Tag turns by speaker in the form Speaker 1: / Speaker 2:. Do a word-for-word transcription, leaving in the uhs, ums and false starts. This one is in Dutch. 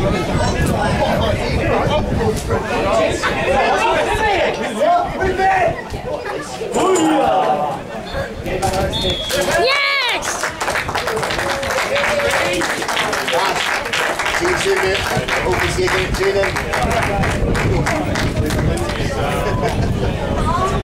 Speaker 1: Yes!
Speaker 2: Zien ze ook eens hier in het